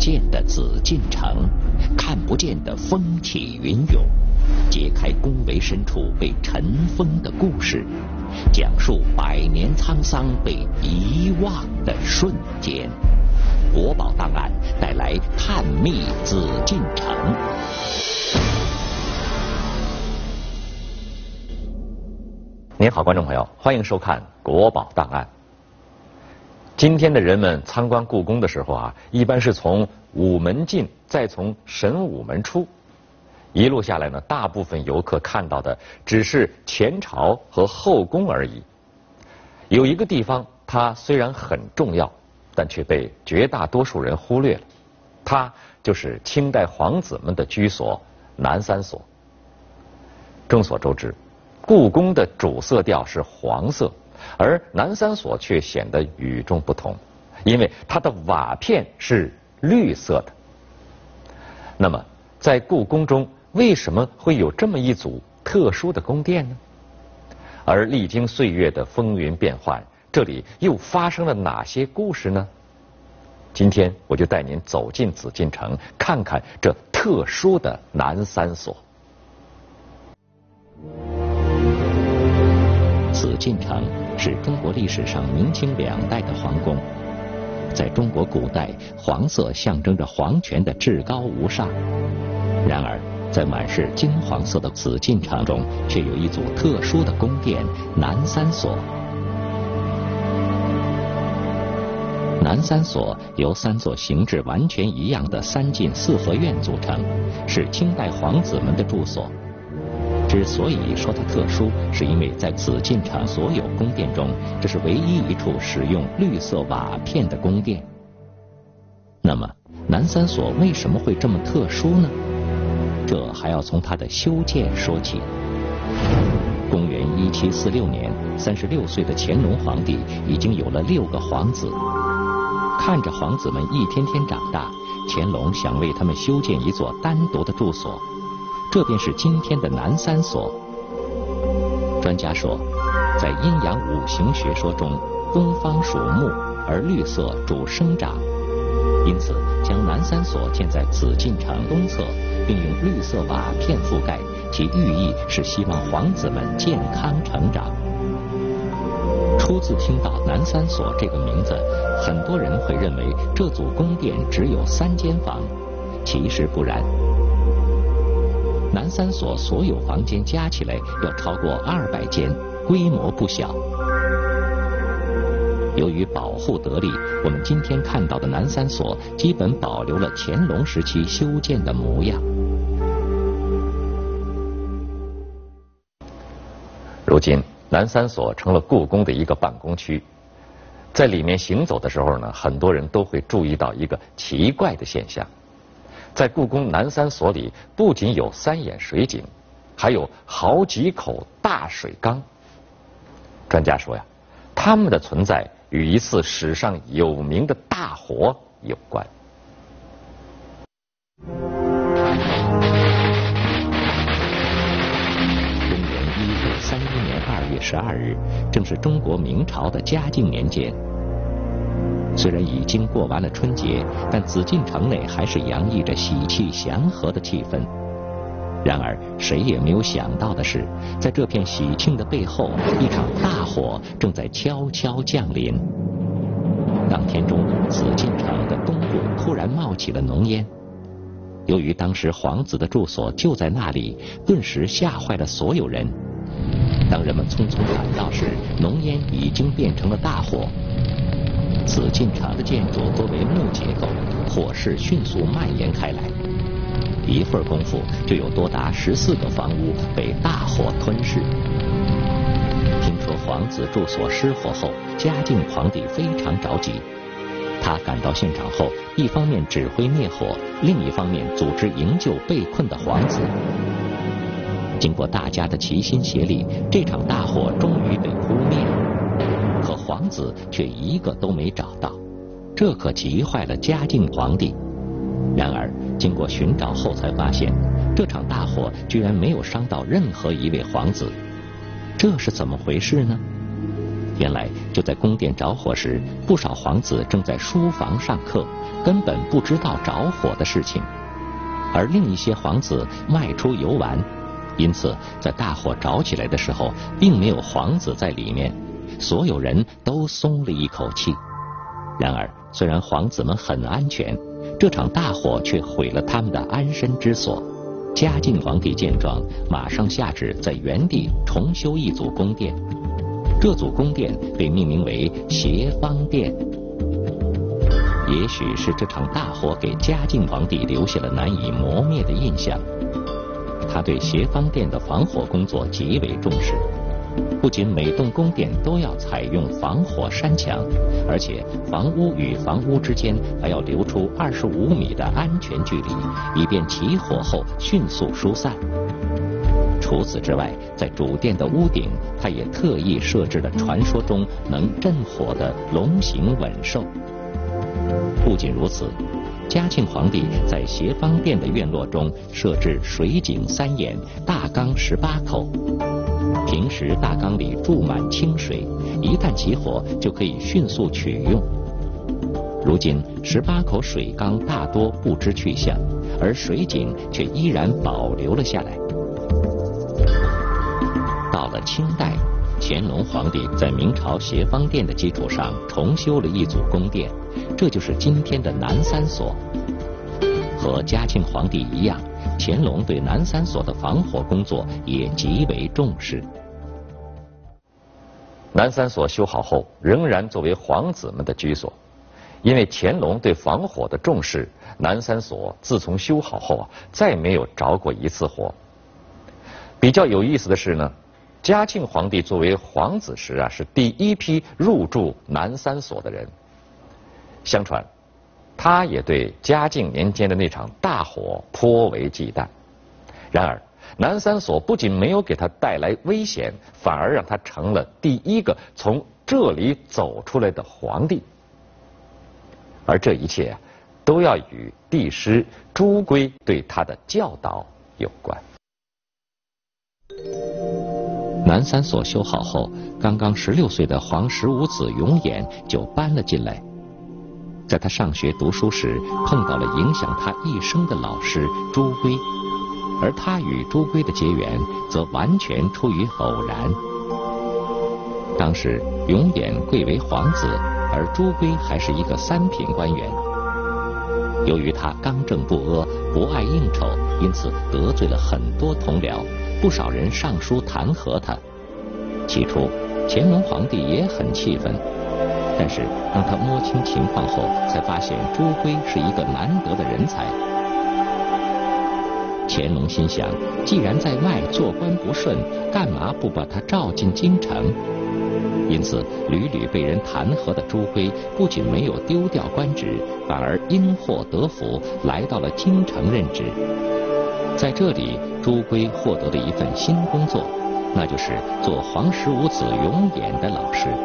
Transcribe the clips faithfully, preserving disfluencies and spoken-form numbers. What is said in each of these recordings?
见的紫禁城，看不见的风起云涌，揭开宫闱深处被尘封的故事，讲述百年沧桑被遗忘的瞬间。国宝档案带来探秘紫禁城。 您好，观众朋友，欢迎收看《国宝档案》。今天的人们参观故宫的时候啊，一般是从午门进，再从神武门出。一路下来呢，大部分游客看到的只是前朝和后宫而已。有一个地方，它虽然很重要，但却被绝大多数人忽略了。它就是清代皇子们的居所南三所。众所周知，故宫的主色调是黄色，而南三所却显得与众不同，因为它的瓦片是绿色的。那么，在故宫中为什么会有这么一组特殊的宫殿呢？而历经岁月的风云变幻，这里又发生了哪些故事呢？今天我就带您走进紫禁城，看看这特殊的南三所。 紫禁城是中国历史上明清两代的皇宫。在中国古代，黄色象征着皇权的至高无上。然而，在满是金黄色的紫禁城中，却有一组特殊的宫殿南三所。南三所由三座形制完全一样的三进四合院组成，是清代皇子们的住所。之所以说它特殊，是因为在紫禁城所有宫殿中，这是唯一一处使用绿色瓦片的宫殿。那么，南三所为什么会这么特殊呢？这还要从它的修建说起。公元一七四六年，三十六岁的乾隆皇帝已经有了六个皇子。看着皇子们一天天长大，乾隆想为他们修建一座单独的住所，这便是今天的南三所。专家说，在阴阳五行学说中，东方属木，而绿色主生长，因此将南三所建在紫禁城东侧，并用绿色瓦片覆盖，其寓意是希望皇子们健康成长。初次听到南三所这个名字，很多人会认为这组宫殿只有三间房，其实不然。南三所所有房间加起来要超过二百间，规模不小。由于保护得力，我们今天看到的南三所基本保留了乾隆时期修建的模样。 如今，南三所成了故宫的一个办公区。在里面行走的时候呢，很多人都会注意到一个奇怪的现象。在故宫南三所里，不仅有三眼水井，还有好几口大水缸。专家说呀，它们的存在与一次史上有名的大火有关。 公元一六三一年二月十二日，正是中国明朝的嘉靖年间。虽然已经过完了春节，但紫禁城内还是洋溢着喜气祥和的气氛。然而，谁也没有想到的是，在这片喜庆的背后，一场大火正在悄悄降临。当天中午，紫禁城的东部突然冒起了浓烟。由于当时皇子的住所就在那里，顿时吓坏了所有人。当人们匆匆赶到时，浓烟已经变成了大火。紫禁城的建筑多为木结构，火势迅速蔓延开来。一会儿功夫，就有多达十四个房屋被大火吞噬。听说皇子住所失火后，嘉靖皇帝非常着急。他赶到现场后，一方面指挥灭火，另一方面组织营救被困的皇子。经过大家的齐心协力，这场大火终于被扑灭了。可皇子却一个都没找到，这可急坏了嘉靖皇帝。然而，经过寻找后才发现，这场大火居然没有伤到任何一位皇子，这是怎么回事呢？原来就在宫殿着火时，不少皇子正在书房上课， 根本不知道着火的事情，而另一些皇子外出游玩，因此在大火着起来的时候，并没有皇子在里面，所有人都松了一口气。然而，虽然皇子们很安全，这场大火却毁了他们的安身之所。嘉靖皇帝见状，马上下旨在原地重修一组宫殿，这组宫殿被命名为协芳殿。也许是这场大火给嘉靖皇帝留下了难以磨灭的印象，他对协芳殿的防火工作极为重视。不仅每栋宫殿都要采用防火山墙，而且房屋与房屋之间还要留出二十五米的安全距离，以便起火后迅速疏散。除此之外，在主殿的屋顶，他也特意设置了传说中能镇火的龙形稳兽。不仅如此，嘉庆皇帝在协芳殿的院落中设置水井三眼、大缸十八口。平时大缸里注满清水，一旦起火就可以迅速取用。如今十八口水缸大多不知去向，而水井却依然保留了下来。到了清代，乾隆皇帝在明朝协芳殿的基础上重修了一组宫殿，这就是今天的南三所。和嘉庆皇帝一样，乾隆对南三所的防火工作也极为重视。 南三所修好后，仍然作为皇子们的居所。因为乾隆对防火的重视，南三所自从修好后啊，再没有着过一次火。比较有意思的是呢，嘉庆皇帝作为皇子时啊，是第一批入住南三所的人。相传，他也对嘉靖年间的那场大火颇为忌惮。然而，南三所不仅没有给他带来危险，反而让他成了第一个从这里走出来的皇帝。而这一切啊，都要与帝师朱圭对他的教导有关。 南三所修好后，刚刚十六岁的皇十五子永琰就搬了进来。在他上学读书时，碰到了影响他一生的老师朱圭，而他与朱圭的结缘则完全出于偶然。当时永琰贵为皇子，而朱圭还是一个三品官员。由于他刚正不阿，不爱应酬，因此得罪了很多同僚，不少人上书弹劾他。起初，乾隆皇帝也很气愤，但是当他摸清情况后，才发现朱圭是一个难得的人才。乾隆心想，既然在外做官不顺，干嘛不把他召进京城？因此，屡屡被人弹劾的朱圭不仅没有丢掉官职，反而因祸得福，来到了京城任职。在这里，朱圭获得了一份新工作，那就是做皇十五子永琰的老师。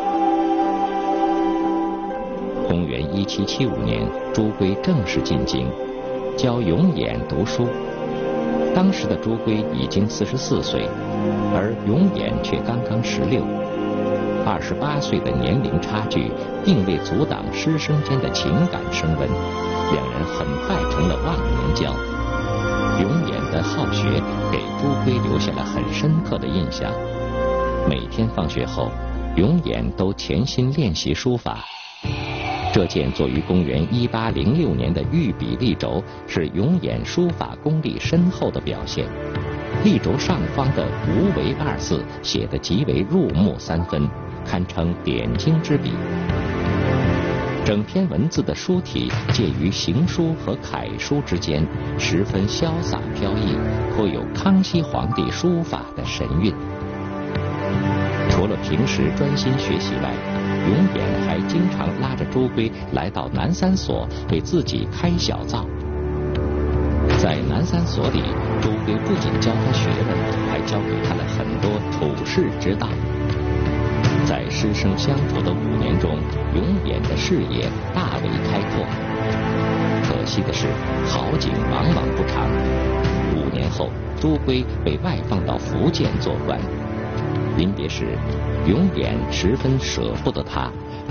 公元一七七五年，朱圭正式进京，教永琰读书。当时的朱圭已经四十四岁，而永琰却刚刚十六。二十八岁的年龄差距，并未阻挡师生间的情感升温，两人很快成了忘年交。永琰的好学给朱圭留下了很深刻的印象。每天放学后，永琰都潜心练习书法。这件作于公元一八零六年的御笔立轴，是永琰书法功力深厚的表现。立轴上方的“无为”二字写得极为入木三分，堪称点睛之笔。整篇文字的书体介于行书和楷书之间，十分潇洒飘逸，颇有康熙皇帝书法的神韵。除了平时专心学习外，永琰还经常拉着朱圭来到南三所为自己开小灶。在南三所里，朱圭不仅教他学问，还教给他了很多处世之道。在师生相处的五年中，永琰的事业大为开拓。可惜的是，好景往往不长。五年后，朱圭被外放到福建做官。临别时，永琰十分舍不得他，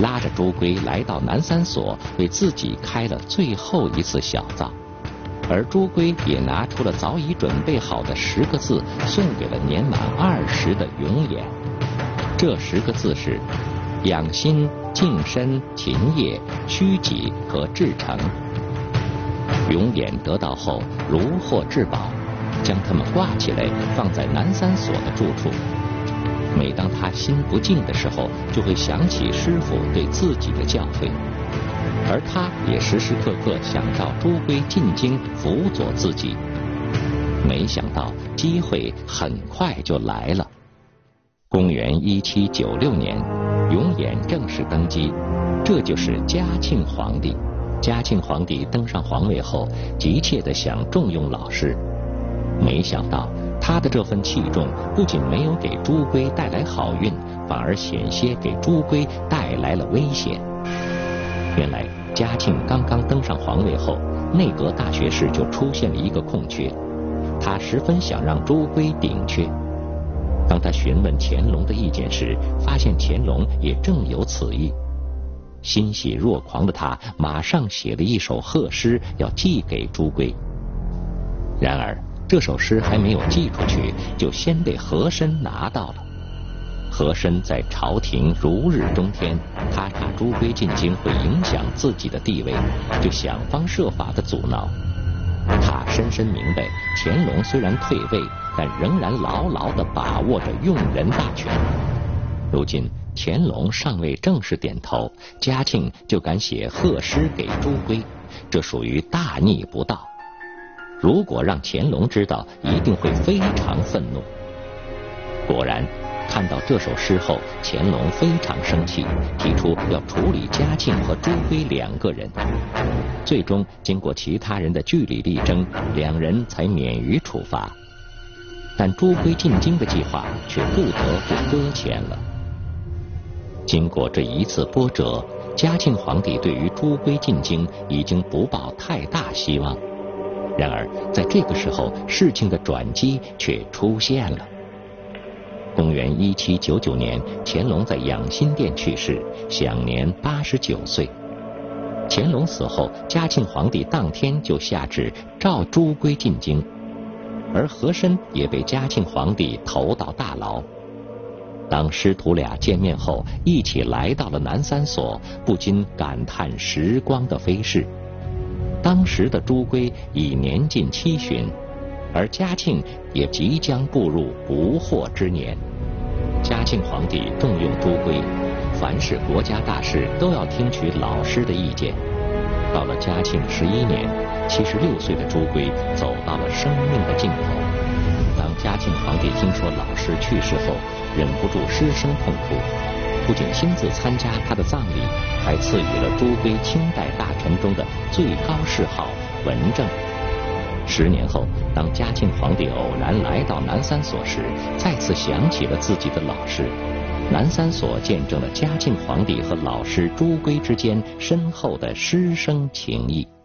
拉着朱圭来到南三所，为自己开了最后一次小灶。而朱圭也拿出了早已准备好的十个字，送给了年满二十的永琰。这十个字是：养心、静身、勤业、虚己和至诚。永琰得到后如获至宝，将它们挂起来，放在南三所的住处。每当他心不静的时候，就会想起师父对自己的教诲。而他也时时刻刻想照朱圭进京辅佐自己。没想到机会很快就来了。公元一七九六年，永琰正式登基，这就是嘉庆皇帝。嘉庆皇帝登上皇位后，急切地想重用老师，没想到他的这份器重不仅没有给朱圭带来好运，反而险些给朱圭带来了危险。原来嘉庆刚刚登上皇位后，内阁大学士就出现了一个空缺，他十分想让朱圭顶缺。当他询问乾隆的意见时，发现乾隆也正有此意。欣喜若狂的他马上写了一首贺诗要寄给朱圭。然而这首诗还没有寄出去，就先被和珅拿到了。和珅在朝廷如日中天，他怕朱圭进京会影响自己的地位，就想方设法的阻挠。他深深明白，乾隆虽然退位，但仍然牢牢地把握着用人大权。如今乾隆尚未正式点头，嘉庆就敢写贺诗给朱圭，这属于大逆不道。如果让乾隆知道，一定会非常愤怒。果然看到这首诗后，乾隆非常生气，提出要处理嘉庆和朱圭两个人。最终经过其他人的据理力争，两人才免于处罚。但朱圭进京的计划却不得不搁浅了。经过这一次波折，嘉庆皇帝对于朱圭进京已经不抱太大希望。然而在这个时候，事情的转机却出现了。公元一七九九年，乾隆在养心殿去世，享年八十九岁。乾隆死后，嘉庆皇帝当天就下旨召朱圭进京，而和珅也被嘉庆皇帝投到大牢。当师徒俩见面后，一起来到了南三所，不禁感叹时光的飞逝。当时的朱圭已年近七旬，而嘉庆也即将步入不惑之年。嘉庆皇帝重用朱圭，凡是国家大事都要听取老师的意见。到了嘉庆十一年，七十六岁的朱圭走到了生命的尽头。当嘉庆皇帝听说老师去世后，忍不住失声痛哭，不仅亲自参加他的葬礼，还赐予了朱圭清代大臣中的最高谥号文正。十年后，当嘉庆皇帝偶然来到南三所时，再次想起了自己的老师。南三所见证了嘉庆皇帝和老师朱圭之间深厚的师生情谊。